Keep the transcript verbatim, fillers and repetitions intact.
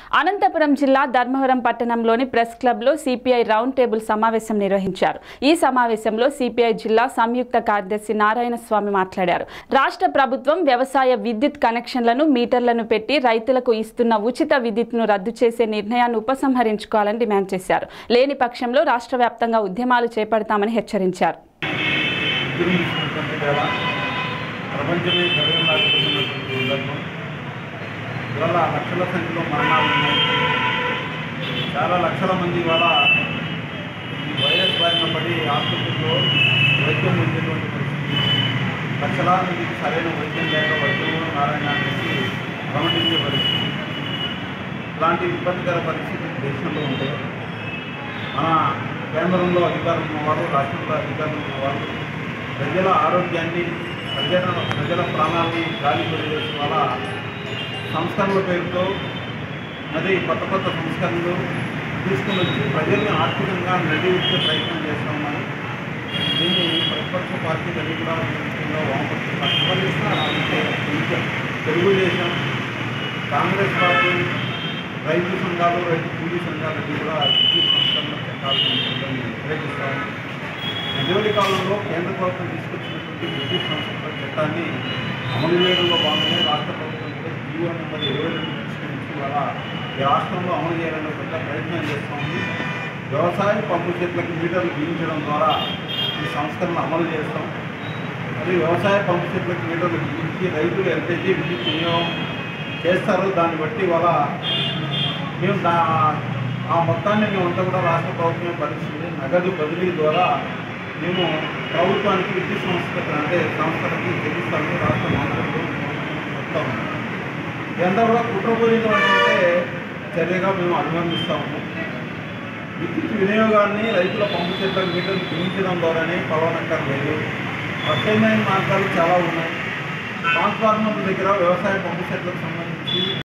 అనంతపురం జిల్లా ధర్మవరం పట్టణంలోని ప్రెస్ క్లబ్లో సిపిఐ రౌండ్ టేబుల్ సమావేశం నిర్వహించారు। ఈ సమావేశంలో సిపిఐ జిల్లా సంయుక్త కార్యదర్శి నారాయణ స్వామి మాట్లాడారు। రాష్ట్ర ప్రభుత్వం వ్యవసాయ విద్యుత్ కనెక్షన్లను మీటర్లను పెట్టి రైతులకు ఇస్తున్న ఉచిత విద్యుత్ను రద్దు చేసే నిర్ణయాన్ని ఉపసంహరించుకోవాలని డిమాండ్ చేశారు। లేని పక్షంలో రాష్ట్ర వ్యాప్తంగా ఉద్యమాలు చేపడతామని హెచ్చరించారు। ఇవాళ లక్షల సంఖ్యలో మరణాలు ఉన్నాయి। చాలా లక్షల మంది ఇవాళ ఈ వైరస్ బారిన పడి ఆసుపత్రిలో వైద్యం పొందేటువంటి పరిస్థితి, లక్షలాది మందికి సరైన వైద్యం లేక వైద్యం నారాయణ అనేసి గమనించే పరిస్థితి, ఇలాంటి ఇబ్బందికర పరిస్థితి దేశంలో ఉంటే మన కేంద్రంలో అధికారం ఉన్నవారు, రాష్ట్రంలో అధికారం ఉన్నవారు ప్రజల ఆరోగ్యాన్ని, ప్రజల ప్రజల ప్రాణాన్ని గాలి వదిలేసి వాళ్ళ సంస్కరణల పేరుతో అది కొత్త కొత్త సంస్కరణలు తీసుకుని వచ్చి ప్రజల్ని ఆర్థికంగా నడిపించే ప్రయత్నం చేస్తామని దీన్ని ప్రతిపక్ష పార్టీలు కూడా ముఖ్యంగా వామపక్ష పార్టీ తెలుగుదేశం, కాంగ్రెస్ పార్టీ, రైతు సంఘాలు, రైతు కూలీ సంఘాలన్నీ కూడా విద్యుత్ సంస్కరణ చట్టాలను వ్యతిరేకిస్తాము। ఇటీవలి కాలంలో కేంద్ర ప్రభుత్వం తీసుకొచ్చినటువంటి విద్యుత్ సంస్కరణ చట్టాన్ని అమలు చేయడంలో భాగంగా రాష్ట్ర ప్రభుత్వం జీవో నెంబర్ ఇరవై రెండు తీసుకొచ్చి వాళ్ళ ఈ రాష్ట్రంలో అమలు చేయాలనే పెద్ద ప్రయత్నం చేస్తాము। వ్యవసాయ పంపు చెట్లకు మీటర్లు బిగించడం ద్వారా ఈ సంస్కరణ అమలు చేస్తాం। మరి వ్యవసాయ పంపు చెట్లకు మీటర్లు బిగించి రైతులు ఎంతైతే విద్యుత్ వినియోగం చేస్తారో దాన్ని బట్టి వాళ్ళ మేము దా ఆ మొత్తాన్ని మేమంతా కూడా రాష్ట్ర ప్రభుత్వమే భరిస్తుంది। నగదు బదిలీ ద్వారా మేము ప్రభుత్వానికి విద్యుత్ సంస్కరణ అంటే సంస్థలకి చెల్లిస్తామని రాష్ట్ర మంత్రులు చెప్తాము। ఇదంతా కూడా కుట్రపూరితమైనటువంటి చర్యగా మేము అభినందిస్తాము। విద్యుత్ వినియోగాన్ని రైతుల పంపు చెట్లకు మీటర్లు బిగించడం ద్వారానే పలవనక్కర్లేదు, ప్రత్యామ్నాయ మార్గాలు చాలా ఉన్నాయి। ట్రాన్స్ఫార్మర్ల దగ్గర వ్యవసాయ పంపు చెట్లకు సంబంధించి